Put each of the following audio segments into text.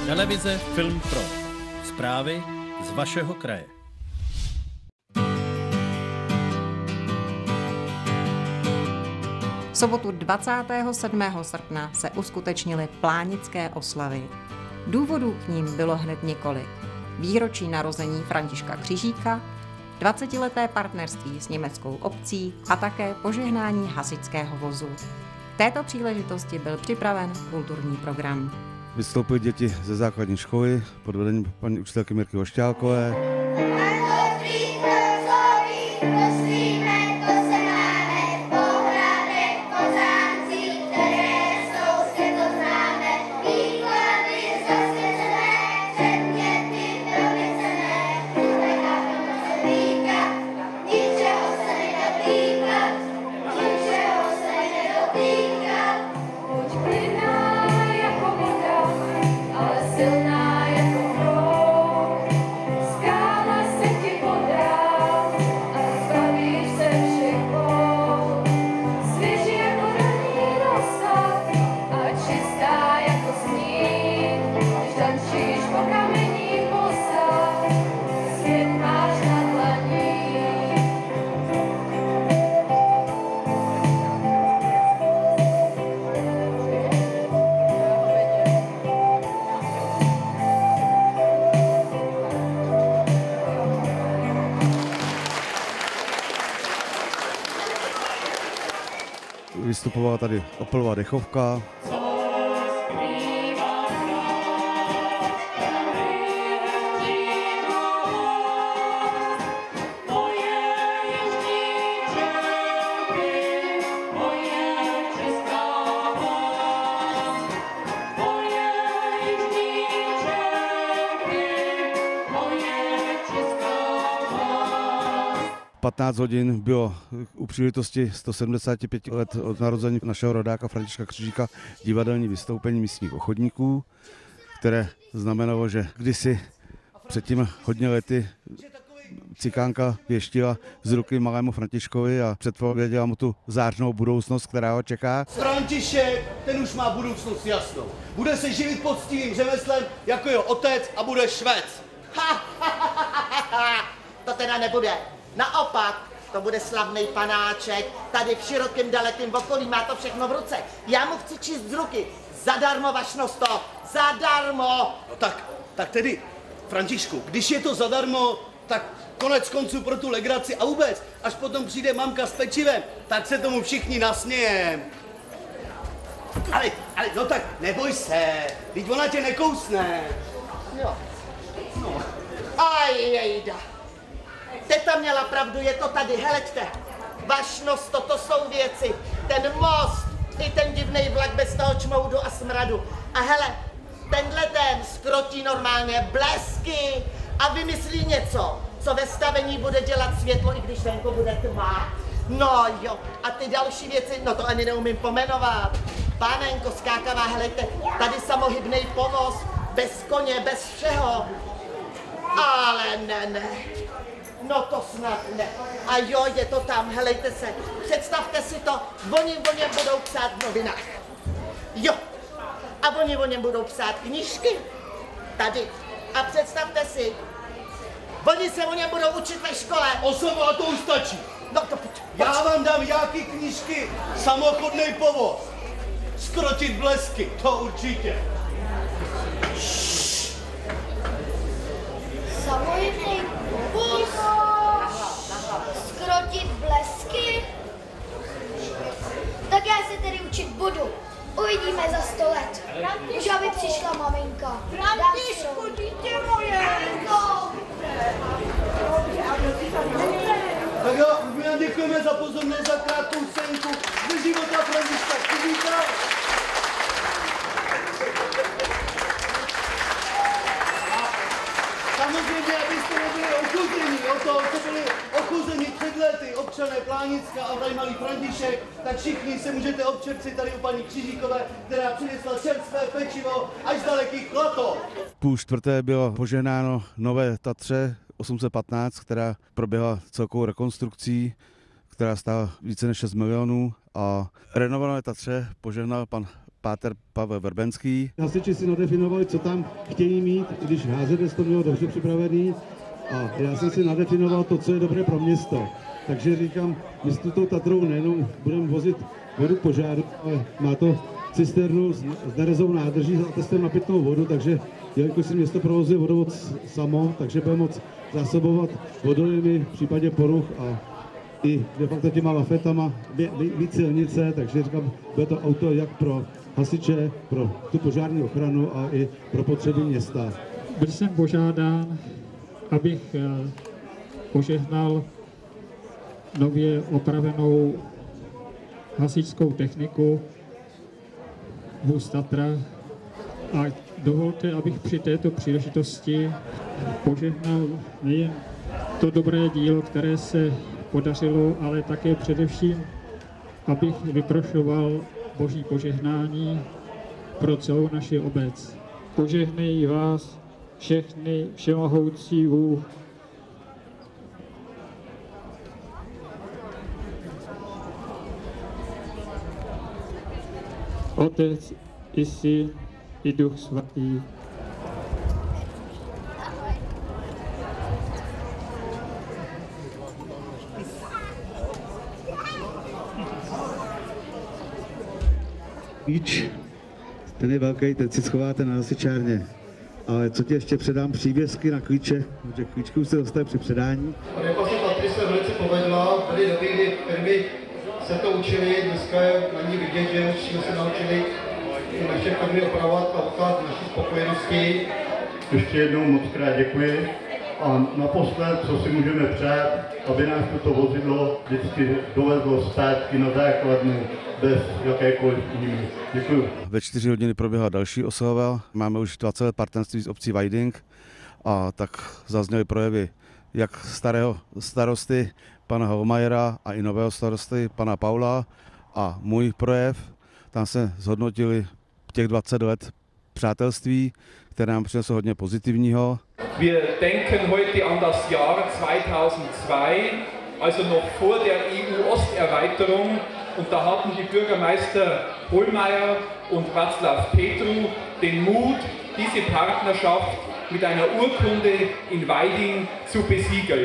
Televize Film Pro. Zprávy z vašeho kraje. V sobotu 27. srpna se uskutečnily plánické oslavy. Důvodů k nim bylo hned několik. Výročí narození Františka Křižíka, 20leté partnerství s německou obcí a také požehnání hasičského vozu. K této příležitosti byl připraven kulturní program. Vystoupily děti ze základní školy pod vedením paní učitelky Mirky Vošťálkové. Vystupovala tady Opelová dechovka. V 15 hodin bylo u příležitosti 175 let od narození našeho rodáka Františka Křižíka divadelní vystoupení místních ochotníků, které znamenalo, že kdysi před tím hodně lety cikánka věštila z ruky malému Františkovi a předpověděla mu tu zářnou budoucnost, která ho čeká. František, ten už má budoucnost jasnou. Bude se živit poctivým řemeslem jako jeho otec a bude švec. To teda nebude. Naopak, to bude slavný panáček, tady v širokém dalekém okolí, má to všechno v ruce. Já mu chci číst z ruky, zadarmo, vašnosto, zadarmo. No tak tedy, Františku, když je to zadarmo, tak konec konců pro tu legraci a vůbec, až potom přijde mamka s pečivem, tak se tomu všichni nasmějem. Ale, no tak neboj se, teď ona tě nekousne. Jo. No. Aj, jejda. Teta měla pravdu, je to tady, heleďte. Vašnost, toto jsou věci. Ten most, i ten divnej vlak bez toho čmoudu a smradu. A hele, tenhle ten skrotí normálně blesky a vymyslí něco, co ve stavení bude dělat světlo, i když venku bude tma. No jo, a ty další věci, no to ani neumím pomenovat. Pánenko, skákavá, helejte, tady samohybnej povoz, bez koně, bez všeho. Ale ne. No to snad ne. A jo, je to tam, helejte se. Představte si to, oni o něm budou psát v novinách. Jo. A oni o něm budou psát knížky. Tady. A představte si, oni se o něm budou učit ve škole. Osoba, a to už stačí. No to Já vám dám nějaký knížky, samochodnej povoz. Skrotit blesky, to určitě. Samojednej povoz, skrotit blesky. Tak já se tedy učit budu. Uvidíme za 100 let. Už aby přišla maminka. Františku, dítě moje! Tak jo, my vám děkujeme za pozornost, za krátkou scénku ze života Františka Křižíka. Samozřejmě, abyste nebyli ochuzení o to, co byli ochuzeni před lety občané Plánicka a zajímavý František, tak všichni se můžete občerpsit tady u paní Křižíkové, která přinesla čerstvé pečivo až z dalekých Klatov. 3:30 bylo požehnáno nové Tatře 815, která proběhla celkovou rekonstrukcí, která stála více než 6 milionů a renovované Tatře požehnal pan páter Pavel Verbenský. Hasiči si nadefinovali, co tam chtějí mít, když HZS to mělo dobře připravený. A já jsem si nadefinoval to, co je dobré pro město. Takže říkám, my s tou Tatrou nejenom budeme vozit vodu požáru, ale má to cisternu s nerezovou nádrží s atestem na pitnou vodu, takže jelikož si město provozuje vodovod samo, takže bude moct zásobovat vodojemy v případě poruch a i de facto těma lafetama víc silnice, takže říkám, bude to auto jak pro hasiče, pro tu požární ochranu a i pro potřeby města. Byl jsem požádán, abych požehnal nově opravenou hasičskou techniku vůz Tatra a dovolte, abych při této příležitosti požehnal nejen to dobré dílo, které se podařilo, ale také především, abych vyprošoval Boží požehnání pro celou naši obec. Požehnej vás všechny všemohoucí Bůh, Otec i Syn i Duch Svatý. Klíč, ten je velký, ten si schováte na hasičárně. Ale co ti ještě předám přívěsky na klíče, protože klíčky už se dostaly při předání. Repasse Tatry se velice povedla, tady doby, kdy firmy se to učili, dneska je na ní vidět, že už jsme se naučili naše firmy opravovat a ukázat naší spokojenosti. Ještě jednou moc krát děkuji a naposled, co si můžeme přát, aby nás toto vozidlo vždycky dovezlo zpátky na základnu bez jakékoliv újmy. Děkuji. Ve 4 hodiny proběhla další oslava. Máme už 20 let partnerství s obcí Vajding a tak zazněly projevy jak starého starosty pana Holmajera a i nového starosty pana Paula a můj projev. Tam se zhodnotili těch 20 let přátelství, které nám přineslo hodně pozitivního. Wir denken heute an das Jahr 2002, also noch vor der EU-Osterweiterung, und da hatten die Bürgermeister Hohlmeier und Václav Petru den Mut, diese Partnerschaft mit einer Urkunde in Weiding zu besiegeln.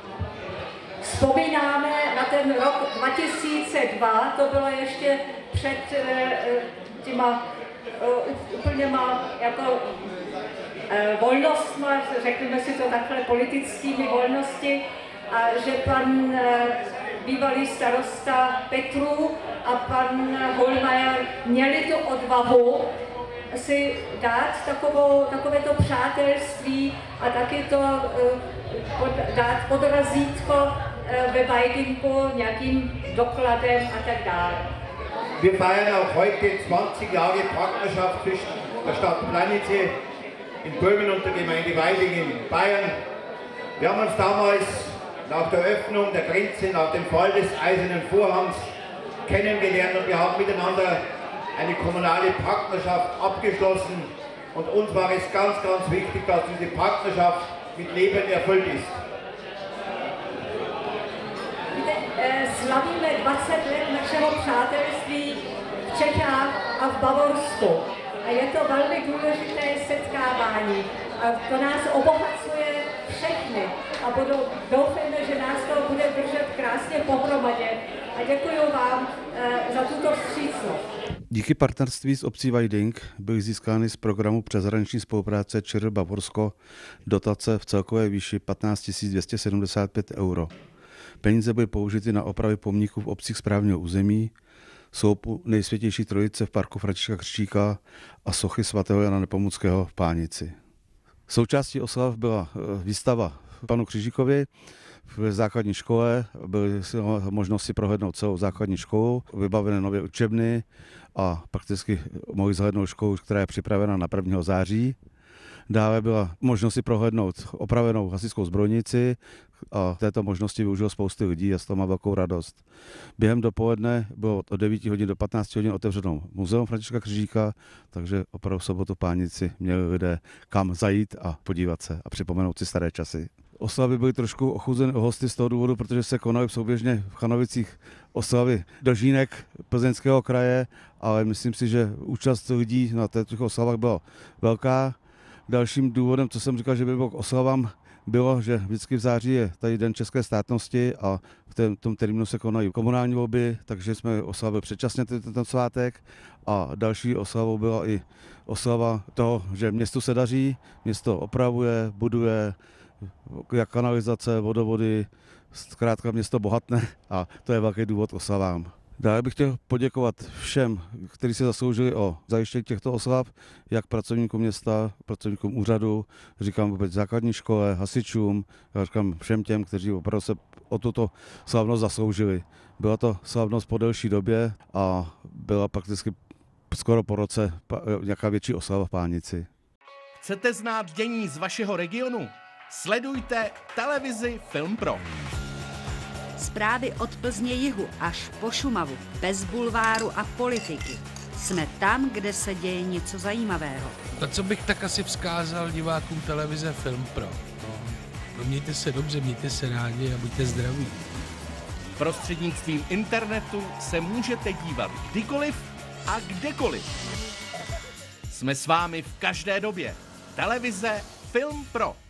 Vzpomínáme na ten rok 2002, to bylo ještě před těma úplněma jako volnostma, řekněme si to takhle, politickými volnosti, a že pan bývalý starosta Petru a pan Hohlmeier měli tu odvahu si dát takovéto přátelství a taky to dát podrazítko ve Weidingu nějakým dokladem a tak dále. Wir feiern auch heute 20 Jahre Partnerschaft zwischen der Stadt Planice in Böhmen und der Gemeinde Weiding in Bayern. Wir haben uns damals nach der Öffnung der Grenze, nach dem Fall des Eisernen Vorhangs kennengelernt und wir haben miteinander eine kommunale Partnerschaft abgeschlossen und uns war es ganz, ganz wichtig, dass diese Partnerschaft mit Leben erfüllt ist. Slavíme 20 let našeho přátelství v Čechách a v Bavorsku. A je to velmi důležité setkávání. A to nás obohacuje všechny. A doufejme, že nás to bude držet krásně pohromadě. A děkuji vám za tuto vstřícnost. Díky partnerství s obcí Vajding byly získány z programu přeshraniční spolupráce ČR Bavorsko dotace v celkové výši 15 275 €. Peníze byly použity na opravy pomníků v obcích správního území, sloupu Nejsvětější trojice v parku Františka Křižíka a sochy svatého Jana Nepomuckého v Pánici. Součástí oslav byla výstava panu Křižíkovi v základní škole, byly možnosti prohlédnout celou základní školu, vybavené nové učebny a prakticky mohli zhlédnout školu, která je připravena na 1. září. Dále byla možnost si prohlédnout opravenou hasičskou zbrojnici a této možnosti využilo spousty lidí a z toho má velkou radost. Během dopoledne bylo od 9 hodin do 15 hodin otevřeno muzeum Františka Křižíka, takže opravdu v sobotu v Pánici měli lidé kam zajít a podívat se a připomenout si staré časy. oslavy byly trošku ochuzeny o hosty z toho důvodu, protože se konaly souběžně v Chanovicích oslavy Držínek Plzeňského kraje, ale myslím si, že účast lidí na těch oslavách byla velká. Dalším důvodem, co jsem říkal, že by bylo k oslavám, bylo, že vždycky v září je tady Den české státnosti a v tom termínu se konají komunální volby, takže jsme oslavili předčasně tento svátek a další oslavou byla i oslava toho, že městu se daří, město opravuje, buduje, jak kanalizace, vodovody, zkrátka město bohatne a to je velký důvod oslavám. Dále bych chtěl poděkovat všem, kteří se zasloužili o zajištění těchto oslav, jak pracovníkům města, pracovníkům úřadu, říkám vůbec základní škole, hasičům, já říkám všem těm, kteří opravdu se o tuto slavnost zasloužili. Byla to slavnost po delší době a byla prakticky skoro po roce nějaká větší oslava v Pálnici. Chcete znát dění z vašeho regionu? Sledujte televizi Film Pro. Zprávy od Plzně jihu až po Šumavu, bez bulváru a politiky. Jsme tam, kde se děje něco zajímavého. To, co bych tak asi vzkázal divákům televize Film Pro. No, mějte se dobře, mějte se rádi a buďte zdraví. Prostřednictvím internetu se můžete dívat kdykoliv a kdekoliv. Jsme s vámi v každé době. Televize Film Pro.